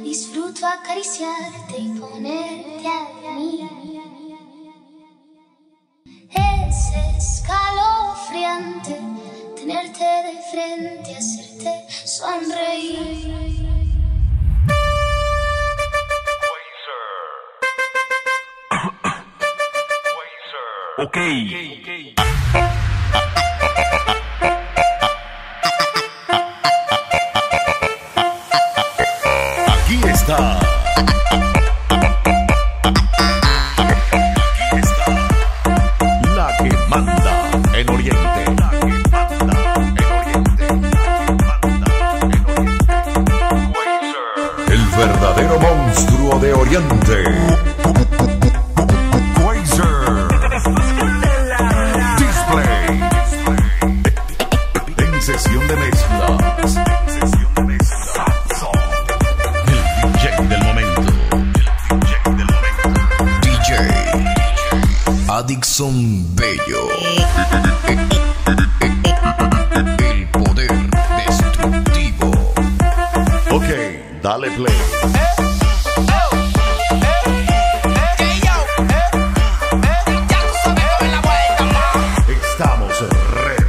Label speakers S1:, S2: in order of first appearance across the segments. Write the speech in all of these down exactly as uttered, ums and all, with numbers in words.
S1: Disfruto acariciarte y ponerte a mí. Es escalofriante tenerte de frente, hacerte sonreír.
S2: Ok. Aquí está. Aquí está. La que manda en Oriente. La que manda en Oriente. La que manda en Oriente. El verdadero monstruo de Oriente. Sesión de mezclas. Sesión de mezclas. El D J del momento. El D J del momento. D J Adixon Bello. El poder destructivo. Ok, dale play. Estamos ready.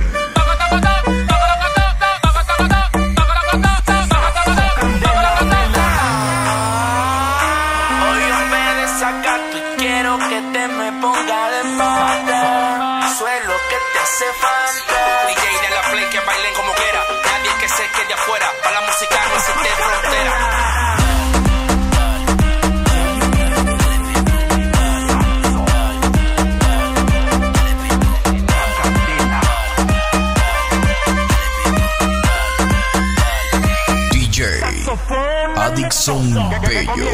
S3: D J de la play que bailen como quiera. Nadie que se quede afuera. Para la música no existe frontera.
S2: D J Adixon Bello.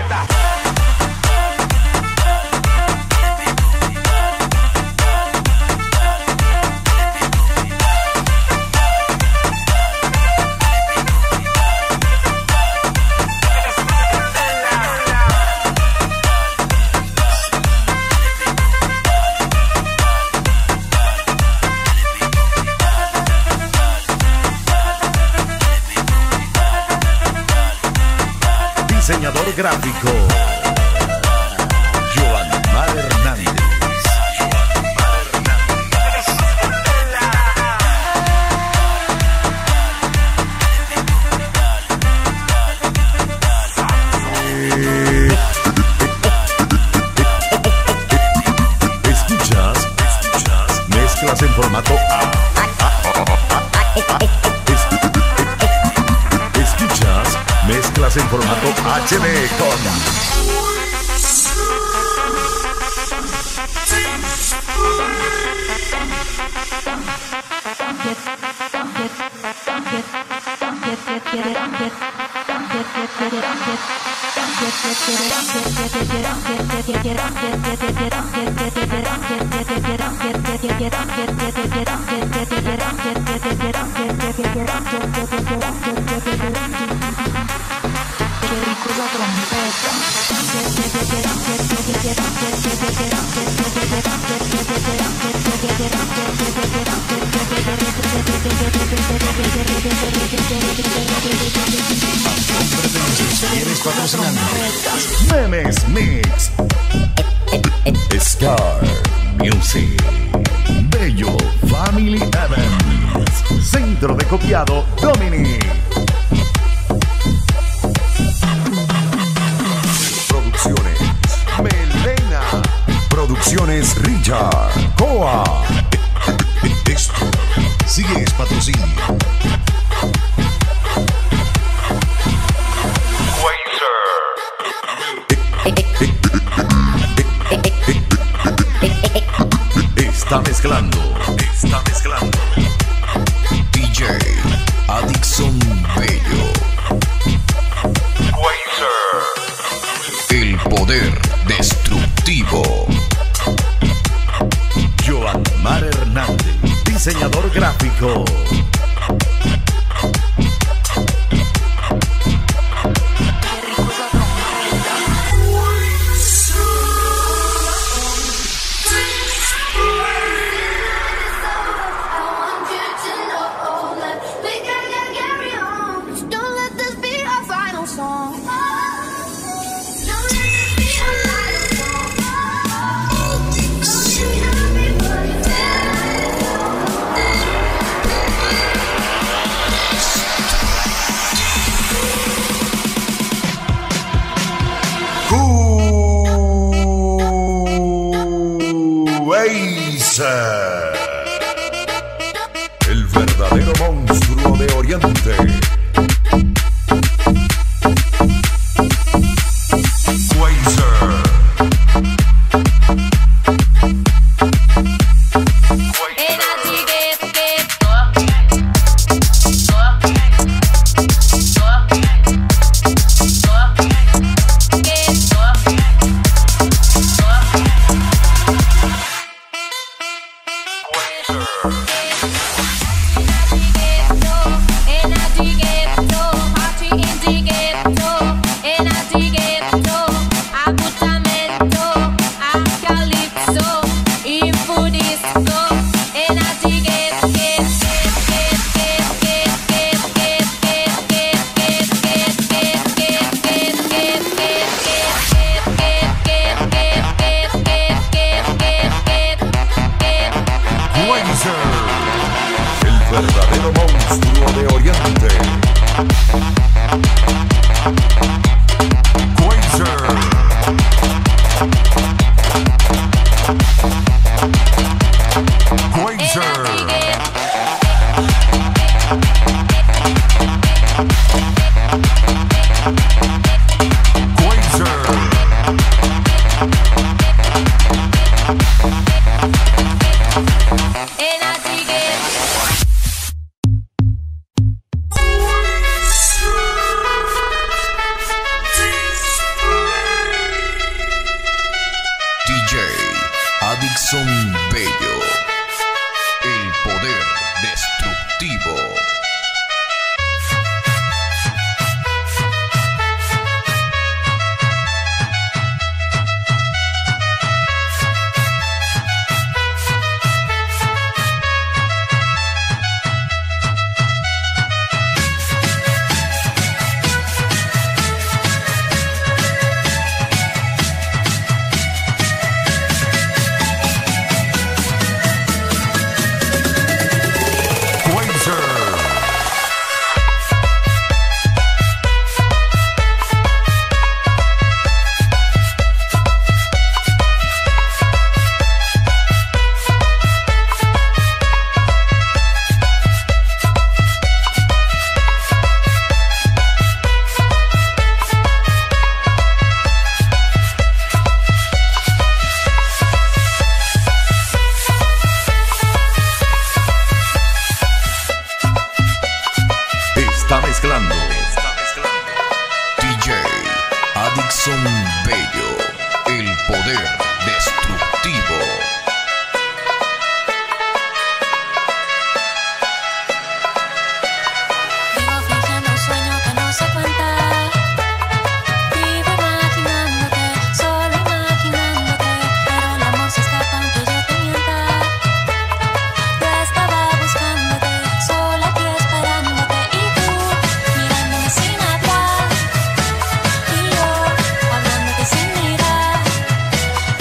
S2: Diseñador gráfico Joan Mar Hernández. Escuchas, escuchas, mezclas en formato A. Escuchas, mezclas en formato H D con ¿Quieres patrocinando? Memes Mix, Scar Music, Bello Family Events, Centro de Copiado Dominic, Producciones Melena, Producciones Richard, Coa. Esto sigue es patrocinio. Está mezclando, está mezclando D J Adixon Bello. El poder destructivo. Joan Mar Hernández, diseñador gráfico.
S1: I want you to know that we gotta carry on.
S2: El verdadero monstruo de Oriente. Quasar. Quasar.
S4: Adixon Bello, el poder destructivo.
S2: Está mezclando.
S4: D J Adixon Bello, el poder destructivo.
S5: Vivo fingiendo un sueño que no se cuenta. Vivo imaginándote, solo imaginándote. Pero el amor se escapa aunque yo te mienta. Yo estaba buscándote, sola aquí esperándote. Y tú mirándome sin hablar. Y yo hablándote sin mirar.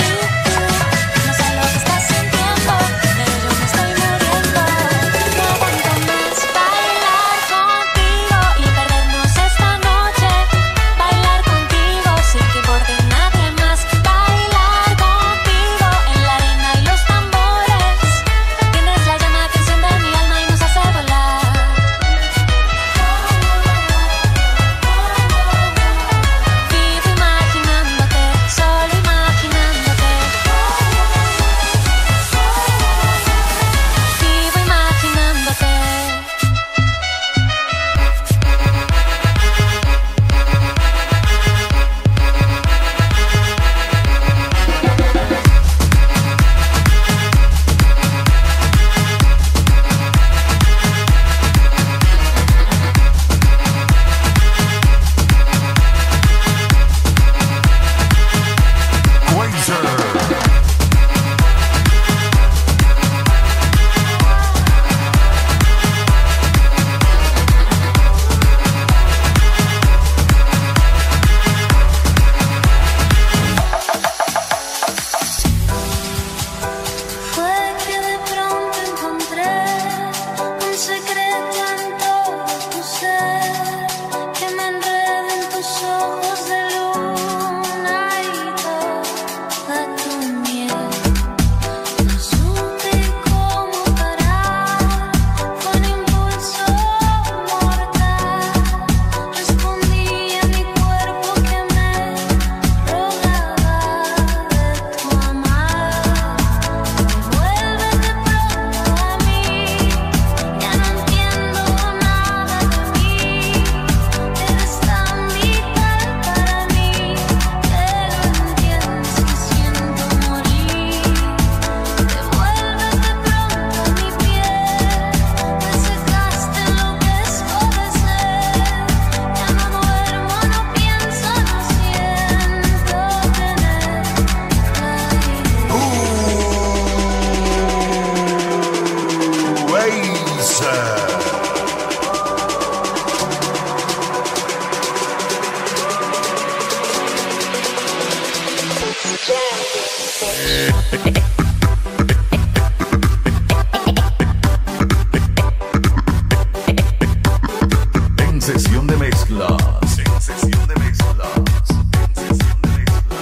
S2: sesión de mezclas. En sesión de mezclas. En sesión de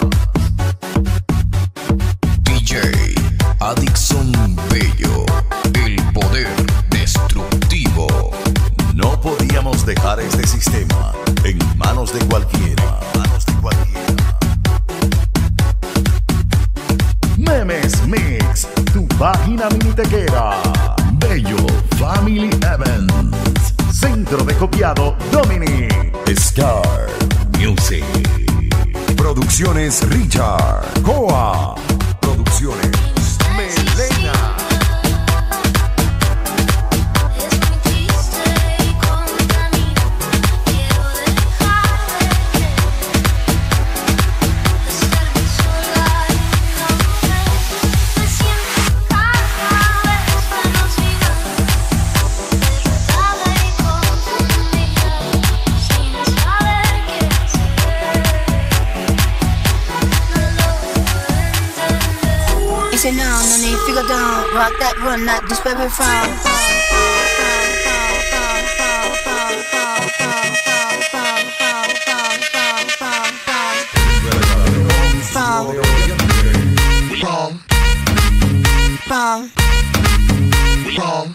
S2: mezclas.
S4: D J Adixon Bello, el poder destructivo.
S2: No podíamos dejar este sistema en manos de cualquiera. Manos de cualquiera. Memes Mix, tu página minitequera. Bello Family Events. Centro de copiado Dominic. Scar Music. Producciones Richard. Coa. Producciones Melena.
S1: Es muy triste y contamina. Quiero dejar de estarme sola y no ver. Me siento cada vez menos viva, derrotada y confundida, sin saber qué hacer. No logro entender.
S6: He said, no, no need to go down. Rock that, run that, this baby from. From. From.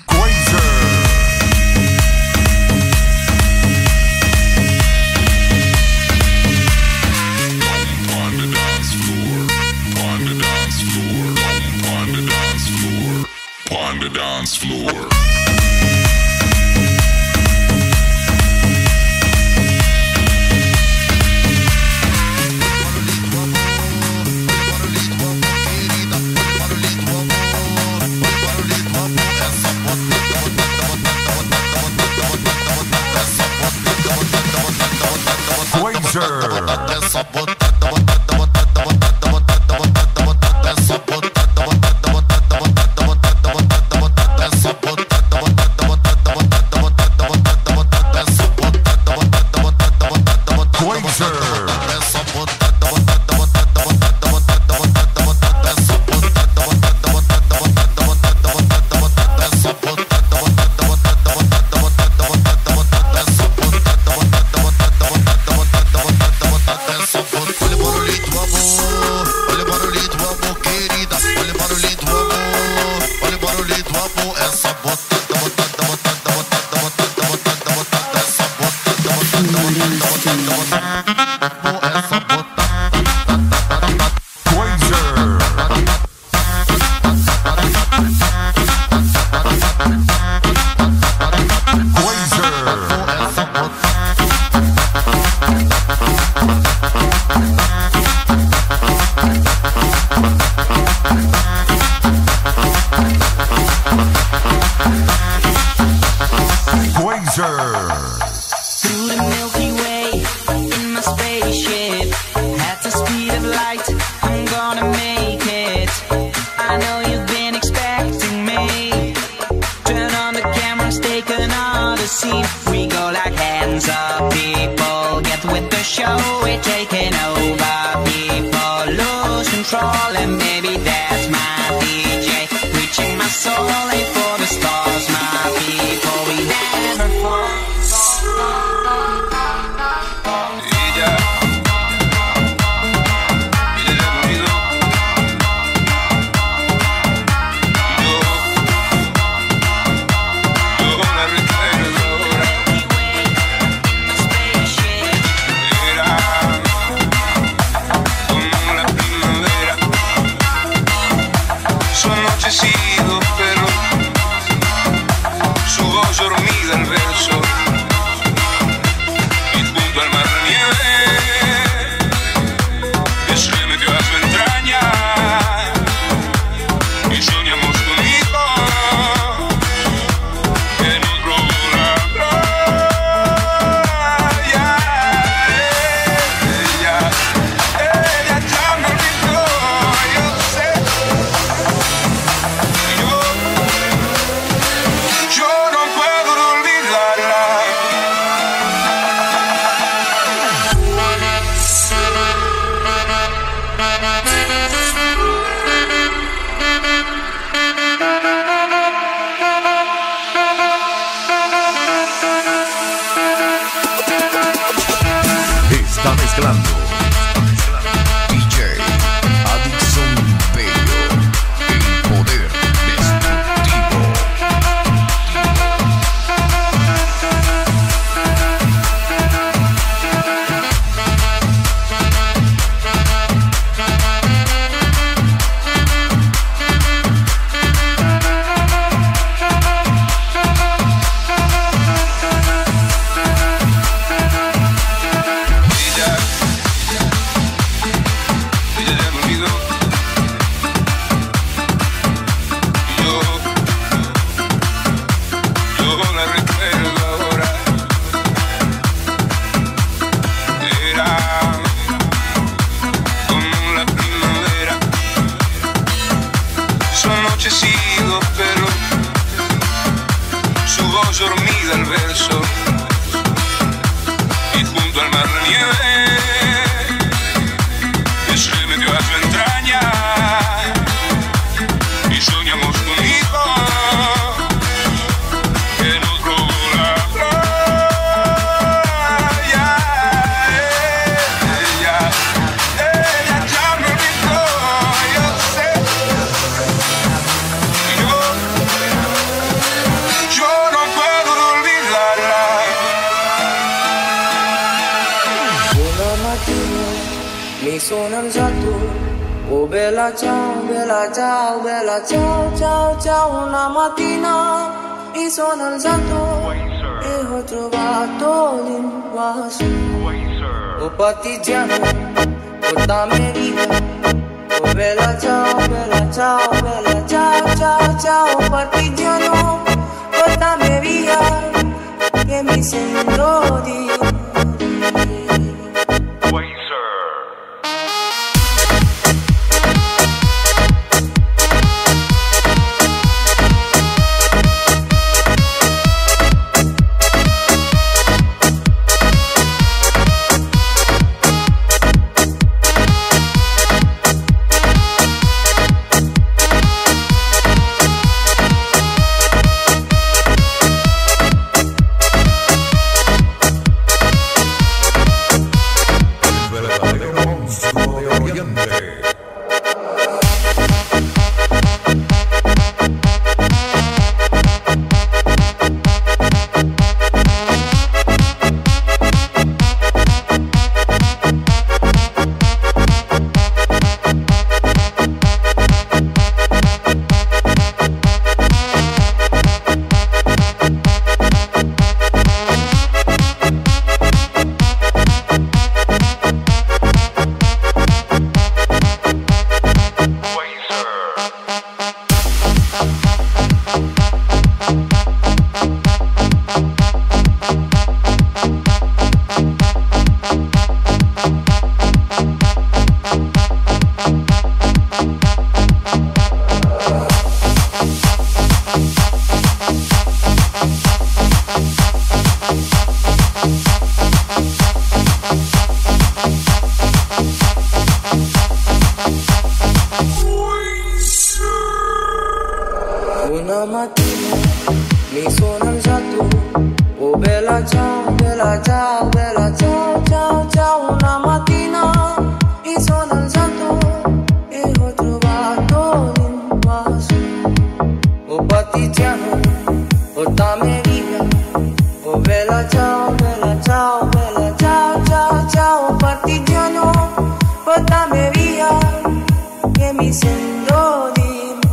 S7: On the dance floor.
S8: Through the Milky Way, in my spaceship, at the speed of light, I'm gonna make it. I know you've been expecting me. Turn on the cameras, take another scene. We go like hands up, people. Get with the show, we're taking over. People lose control, and maybe that's my D J. Reaching my soul, aim for the stars, my people. We never fall.
S3: Sono anochecido, pero
S4: mezclando D J Adixon Bello, el poder destructivo.
S9: Dormida el verso y junto al mar la nieve que se metió a su entraña y soñamos con hijos que nos robó la playa. Ella, ella ya me olvidó, yo sé. Yo, yo no puedo olvidarla.
S10: Una mattina mi sono alzato, oh bella ciao, bella ciao, bella ciao, ciao, ciao. Una mattina mi sono alzato e ho trovato l'invaso. Oh partigiano, portami via. Oh bella ciao, bella ciao, bella ciao, ciao, ciao. Partigiano, portami via, che mi sento di una mattina mi sono alzato, oh bella ciao, bella ciao, bella ciao, ciao, ciao. Una mattina mi sono alzato e ho trovato l'invaso. Oh partigiano, portami via. Oh bella ciao, bella ciao, bella ciao, ciao, ciao. Partigiano, portami via, che mi sento di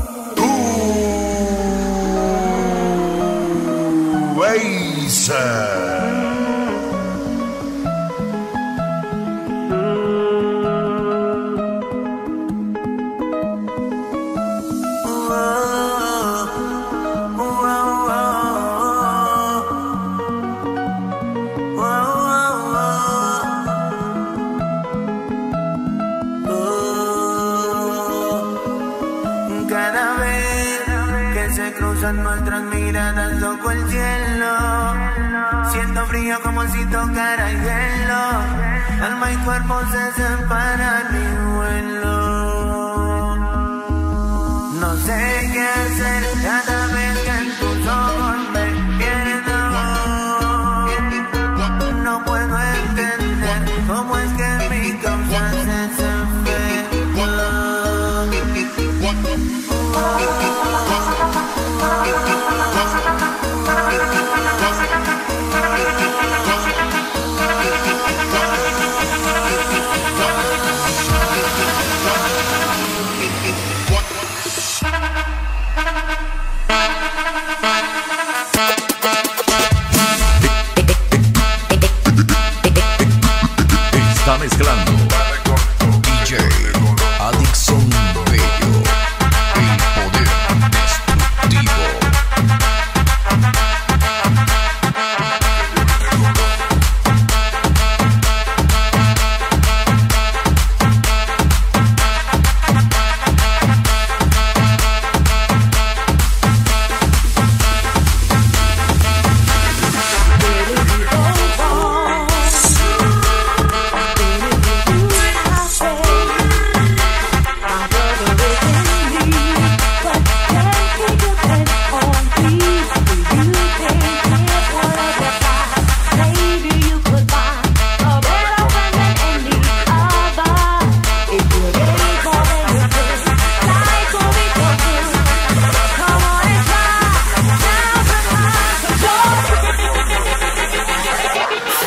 S10: cada vez que se cruzan nuestras miradas toco el cielo, siento frío como si tocara hielo, alma y cuerpo se separan mi vuelo. No sé qué hacer cada vez que en tus ojos me pierdo. No puedo entender cómo es que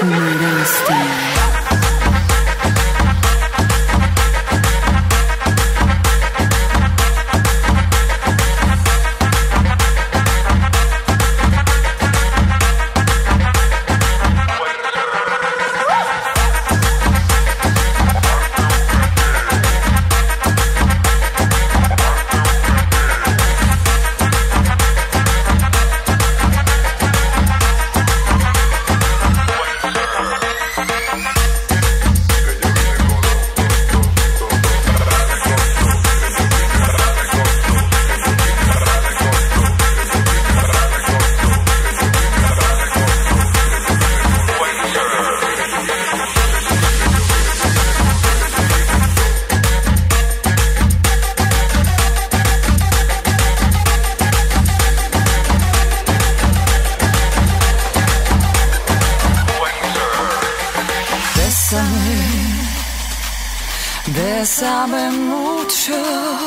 S11: Bésame mucho,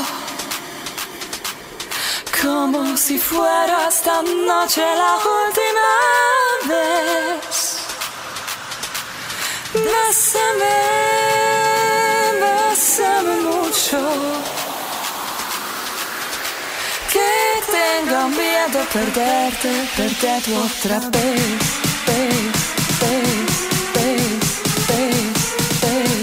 S11: como si fuera esta noche la última vez. Bésame, bésame mucho, que tenga miedo perderte, perderte otra vez, vez, vez, vez, vez, vez.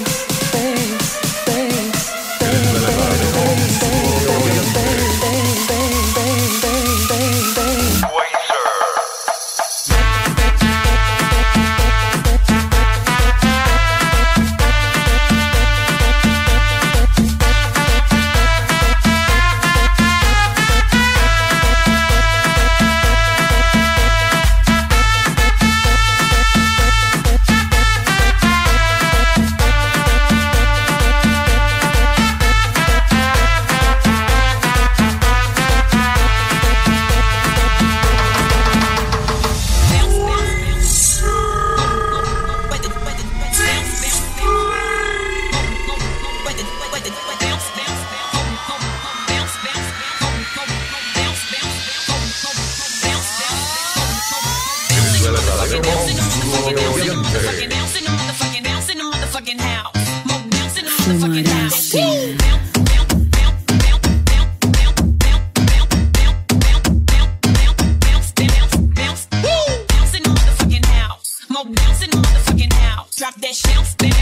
S12: Drop that shit,